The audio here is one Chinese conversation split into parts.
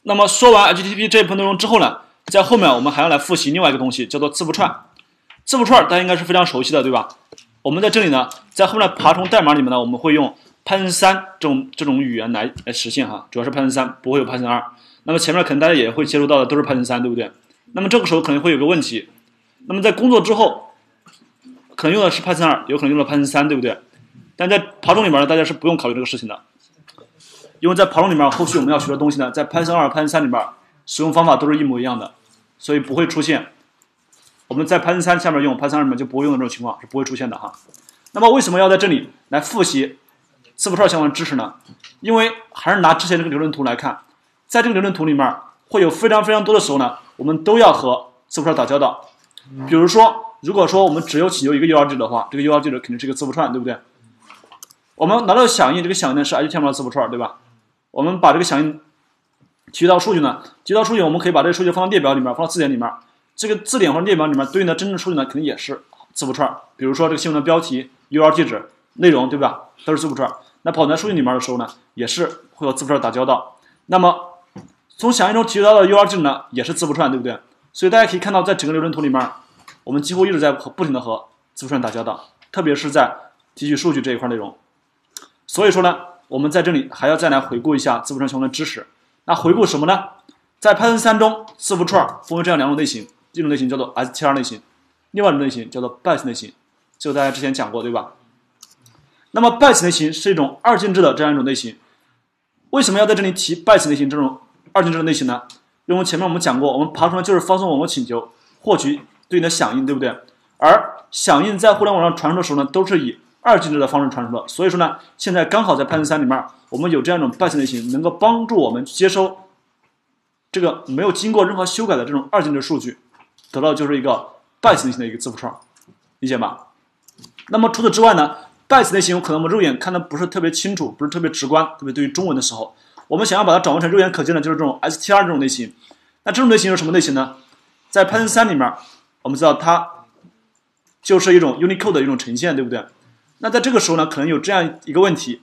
那么说完 HTTP 这一部分内容之后呢，在后面我们还要来复习另外一个东西，叫做字符串。字符串大家应该是非常熟悉的，对吧？我们在这里呢，在后面的爬虫代码里面呢，我们会用 Python 3这种语言来实现哈，主要是 Python 3，不会有 Python 2。那么前面可能大家也会接触到的都是 Python 3，对不对？那么这个时候可能会有个问题，那么在工作之后，可能用的是 Python 2，有可能用了 Python 3，对不对？但在爬虫里面呢，大家是不用考虑这个事情的，因为在爬虫里面后续我们要学的东西呢，在 Python 2、Python 3里面使用方法都是一模一样的，所以不会出现我们在 Python 3下面用 Python 2里面就不会用的这种情况是不会出现的哈。那么为什么要在这里来复习字符串相关的知识呢？因为还是拿之前这个流程图来看，在这个流程图里面会有非常非常多的时候呢，我们都要和字符串打交道。比如说，如果说我们只有请求一个 URL 的话，这个 URL 肯定是一个字符串，对不对？我们拿到响应，这个响应呢是 HTML 的字符串，对吧？我们把这个响应提取到数据呢，提取到数据，我们可以把这个数据放到列表里面，放到字典里面。这个字典或者列表里面对应的真正数据呢，肯定也是字符串。比如说这个新闻的标题、URL 地址、内容，对吧？都是字符串。那跑在数据里面的时候呢，也是会和字符串打交道。那么从响应中提取到的 URL 地址呢，也是字符串，对不对？所以大家可以看到，在整个流程图里面，我们几乎一直在不停的和字符串打交道，特别是在提取数据这一块内容。所以说呢，我们在这里还要再来回顾一下字符串相关的知识。那回顾什么呢？在 Python 3中，字符串分为这样两种类型，一种类型叫做 str 类型，另外一种类型叫做 bytes 类型，这个大家之前讲过，对吧？那么 bytes 类型是一种二进制的这样一种类型。为什么要在这里提 bytes 类型这种二进制的类型呢？因为前面我们讲过，我们爬虫就是发送网络请求，获取对应的响应，对不对？而响应在互联网上传输的时候呢，都是以二进制的方式传输的。所以说呢，现在刚好在 Python 3里面，我们有这样一种 bytes 类型，能够帮助我们接收这个没有经过任何修改的这种二进制数据，得到就是一个 bytes 类型的一个字符串，理解吧？那么除此之外呢， bytes 类型可能我们肉眼看的不是特别清楚，不是特别直观，特别对于中文的时候，我们想要把它掌握成肉眼可见的，就是这种 str 这种类型。那这种类型是什么类型呢？在 Python 3里面，我们知道它就是一种 Unicode 的一种呈现，对不对？那在这个时候呢，可能有这样一个问题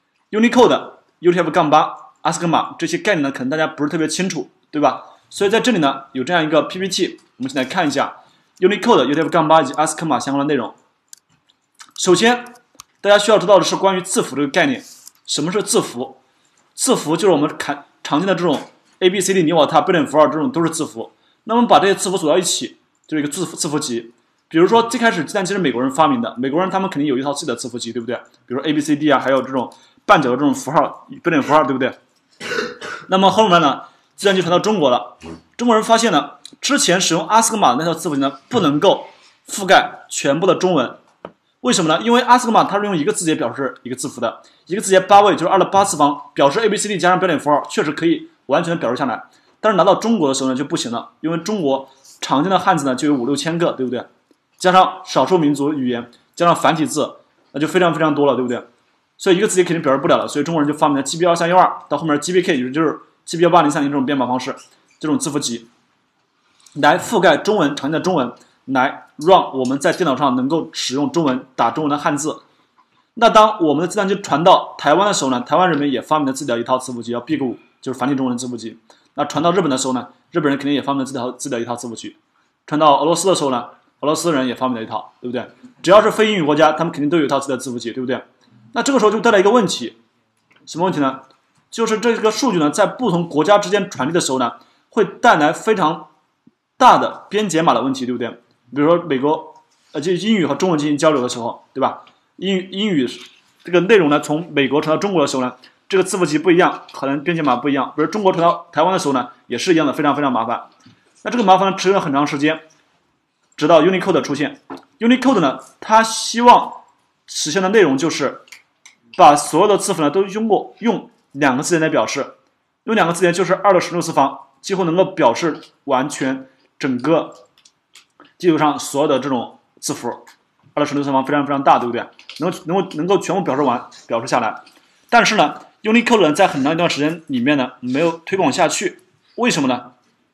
，Unicode、UTF-8、ASCII 这些概念呢，可能大家不是特别清楚，对吧？所以在这里呢，有这样一个 PPT， 我们先来看一下 Unicode、UTF-8 以及 ASCII 相关的内容。首先，大家需要知道的是关于字符这个概念。什么是字符？字符就是我们常见的这种 ABCD 你我他标点符号，这种都是字符。那么把这些字符组到一起，就是一个字符集。比如说最开始计算机是美国人发明的，美国人他们肯定有一套自己的字符集，对不对？比如说 ABCD 啊，还有这种半角的这种符号、标点符号，对不对？那么后面呢，计算机传到中国了，中国人发现呢，之前使用 ASCII 的那套字符集呢，不能够覆盖全部的中文。为什么呢？因为 ASCII 它是用一个字节表示一个字符的，一个字节8位就是2的8次方，表示 ABCD 加上标点符号，确实可以完全表示下来。但是拿到中国的时候呢，就不行了，因为中国常见的汉字呢就有5、6千个，对不对？加上少数民族语言，加上繁体字，那就非常非常多了，对不对？所以一个字节肯定表示不了了，所以中国人就发明了 GB2312，到后面 GBK 就是 GB18030这种编码方式，这种字符集来覆盖中文常见的中文，来让我们在电脑上能够使用中文打中文的汉字。那当我们的计算机传到台湾的时候呢，台湾人民也发明了自己的一套字符集，叫 Big5，就是繁体中文的字符集。那传到日本的时候呢，日本人肯定也发明了自己的一套字符集。传到俄罗斯的时候呢，俄罗斯人也发明了一套，对不对？只要是非英语国家，他们肯定都有一套自己的字符集，对不对？那这个时候就带来一个问题，什么问题呢？就是这个数据呢，在不同国家之间传递的时候呢，会带来非常大的编解码的问题，对不对？比如说美国，就英语和中文进行交流的时候，对吧？英语这个内容呢，从美国传到中国的时候呢，这个字符集不一样，可能编解码不一样。比如中国传到台湾的时候呢，也是一样的，非常非常麻烦。那这个麻烦呢，持续了很长时间，直到 Unicode 出现。Unicode 呢，它希望实现的内容就是把所有的字符呢都用两个字节来表示，用两个字节就是2的16次方，几乎能够表示完全整个地图上所有的这种字符。2的16次方非常非常大，对不对？能够全部表示下来。但是呢 ，Unicode 呢在很长一段时间里面呢没有推广下去，为什么呢？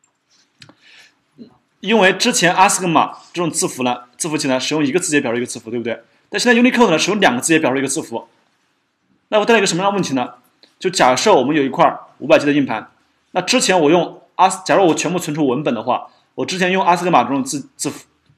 因为之前 ASCII 这种字符集呢使用一个字节表示一个字符，对不对？但现在 Unicode 呢使用两个字节表示一个字符，那会带来一个什么样的问题呢？就假设我们有一块500G 的硬盘， 那之前我用假如我全部存储文本的话，我之前用阿斯格玛这种字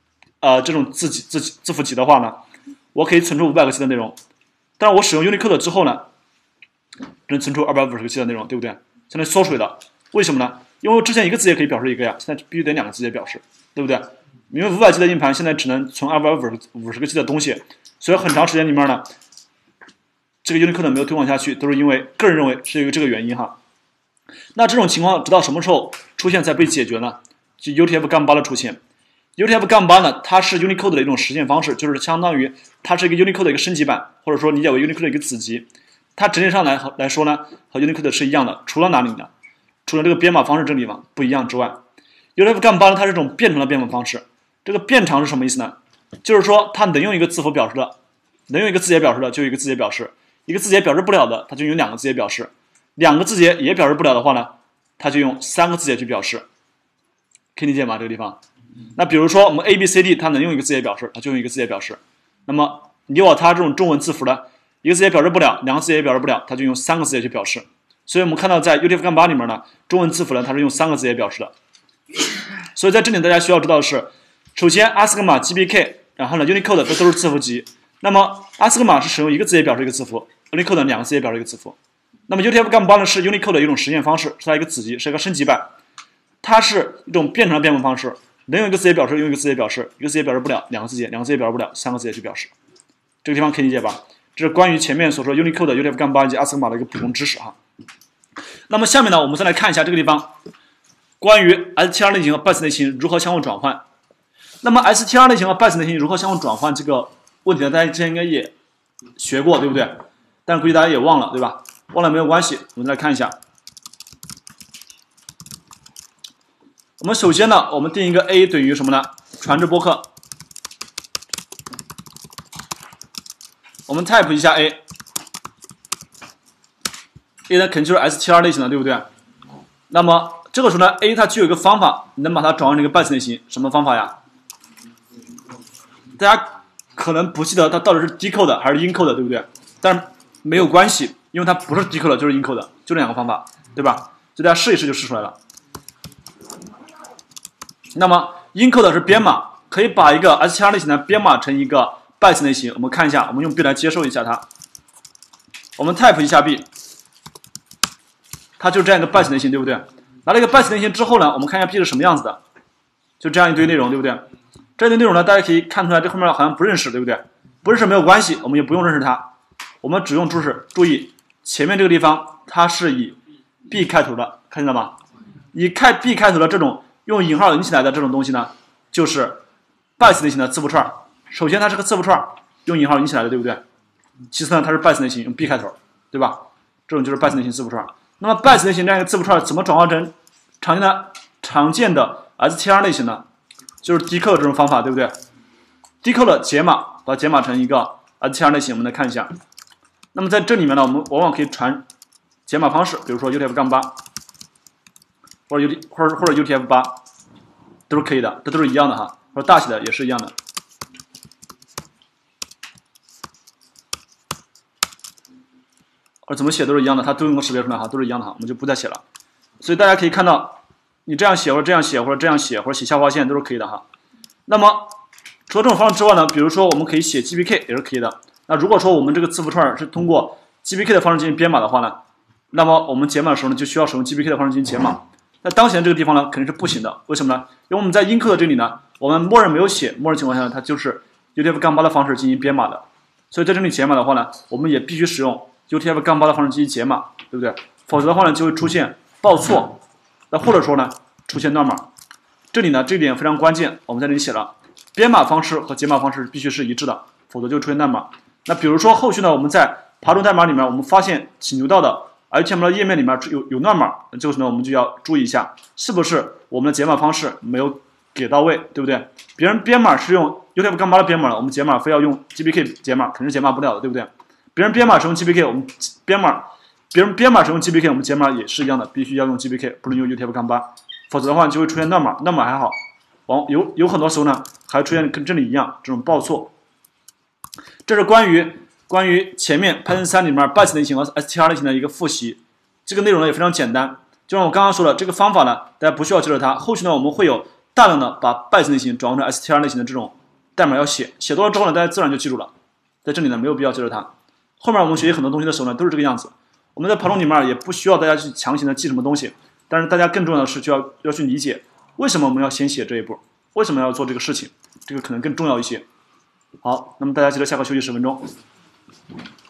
符集的话呢，我可以存储500个 G 的内容，但是我使用 Unicode 之后呢，只能存储250个 G 的内容，对不对？相当于缩水了。为什么呢？因为我之前一个字节可以表示一个呀，现在必须得2个字节表示，对不对？因为500 G 的硬盘现在只能存250个 G 的东西，所以很长时间里面呢，这个 Unicode 没有推广下去，都是因为个人认为是因为这个原因哈。那这种情况直到什么时候出现才被解决呢？就 UTF-8 的出现。UTF-8 呢，它是 Unicode 的一种实现方式，就是相当于它是一个 Unicode 的一个升级版，或者说理解为 Unicode 的一个子集。它整体上来说呢，和 Unicode 是一样的，除了哪里呢？除了这个编码方式这个地方不一样之外 ，UTF-8 呢，它是一种变长的编码方式。这个变长是什么意思呢？就是说它能用一个字符表示的，能用一个字节表示的就有一个字节表示，一个字节表示不了的，它就用2个字节表示，2个字节也表示不了的话呢，它就用3个字节去表示。可以理解吗？这个地方？那比如说我们 ABCD 它能用一个字节表示，它就用一个字节表示。那么你我它这种中文字符的，一个字节表示不了，2个字节也表示不了，它就用3个字节去表示。所以我们看到在 UTF-8 里面呢，中文字符呢它是用3个字节表示的。所以在这里大家需要知道的是，首先阿斯格玛 GBK， 然后呢 Unicode 这都是字符集。那么阿斯格玛是使用一个字节表示一个字符 ，Unicode 2个字节表示一个字符。那么 UTF-8 呢是 Unicode 的一种实现方式，是它一个子集，是一个升级版。它是一种变成的编码方式，能用一个字节表示，用一个字节表示，一个字节表示不了，2个字节，2个字节表示不了，3个字节去表示。这个地方可以理解吧？这是关于前面所说 Unicode、UTF-8 以及阿斯格玛的一个补充知识哈。那么下面呢，我们再来看一下这个地方关于 STR 类型和 BIOS 类型如何相互转换。那么 STR 类型和 BIOS 类型如何相互转换这个问题呢，大家之前应该也学过，对不对？但估计大家也忘了，对吧？忘了没有关系，我们再来看一下。我们首先呢，我们定一个 A 等于什么呢？传至播客。我们 type 一下 A 呢肯定就是 STR 类型的，对不对？那么这个时候呢 ，A 它具有一个方法，能把它转换成一个 BIOS 类型，什么方法呀？大家可能不记得它到底是 decode 还是 encode， 对不对？但是没有关系，因为它不是 decode 就是 encode， 就这2个方法，对吧？就大家试一试就试出来了。那么 encode 是编码，可以把一个 STR 类型的编码成一个 BIOS 类型。我们看一下，我们用 B 来接受一下它。我们 type 一下 B， 它就是这样一个 BIOS 类型，对不对？拿了一个 BIOS 类型之后呢，我们看一下 B 是什么样子的，就这样一堆内容，对不对？这一堆内容呢，大家可以看出来，这后面好像不认识，对不对？不认识没有关系，我们也不用认识它，我们只用注意前面这个地方它是以 B 开头的，看见了吗？以 B 开头的这种用引号引起来的这种东西呢，就是 BIOS 类型的字符串。首先它是个字符串，用引号引起来的，对不对？其次呢，它是 BIOS 类型，用 B 开头，对吧？这种就是 BIOS 类型字符串。那么 BIOS 类型这样一个字符串怎么转化成常见的 STR 类型呢？就是 decode 这种方法，对不对 ？decode 解码，把它解码成一个 STR 类型。我们来看一下。那么在这里面呢，我们往往可以传解码方式，比如说 UTF-8 或者 UTF-8 都是可以的，这都是一样的哈，或者大写的也是一样的。或者怎么写都是一样的，它都能够识别出来哈，都是一样的哈，我们就不再写了。所以大家可以看到，你这样写或者这样写或者这样写或者写下划线都是可以的哈。那么除了这种方式之外呢，比如说我们可以写 GBK 也是可以的。那如果说我们这个字符串是通过 GBK 的方式进行编码的话呢，那么我们解码的时候呢，就需要使用 GBK 的方式进行解码。那当前这个地方呢，肯定是不行的。为什么呢？因为我们在 encode 这里呢，我们默认没有写，默认情况下它就是 UTF-8 的方式进行编码的。所以在这里解码的话呢，我们也必须使用 UTF-8 的方式进行解码，对不对？否则的话呢，就会出现报错，那或者说呢，出现乱码。这里呢，这一点非常关键，我们在这里写了，编码方式和解码方式必须是一致的，否则就出现乱码。那比如说后续呢，我们在爬虫代码里面，我们发现请求到的 HTML 页面里面有乱码，这个时候呢，我们就要注意一下，是不是我们的解码方式没有给到位，对不对？别人编码是用 UTF-8 的编码，我们解码非要用 GBK 解码，肯定是解码不了的，对不对？别人编码使用 GBK， 我们别人编码使用 GBK， 我们解码也是一样的，必须要用 GBK， 不能用 UTF-8， 否则的话就会出现乱码。乱码还好，有很多时候呢，还出现跟这里一样这种报错。这是关于前面 Python 3里面 BIOS 类型和 STR 类型的一个复习，这个内容呢也非常简单， 就像我刚刚说的，这个方法呢，大家不需要记着它。后续呢，我们会有大量的把 bytes 类型转换成 str 类型的这种代码要写，写多了之后呢，大家自然就记住了。在这里呢，没有必要记着它。后面我们学习很多东西的时候呢，都是这个样子。我们在爬虫里面也不需要大家去强行的记什么东西，但是大家更重要的是要去理解为什么我们要先写这一步，为什么要做这个事情，这个可能更重要一些。好，那么大家记得下课休息10分钟。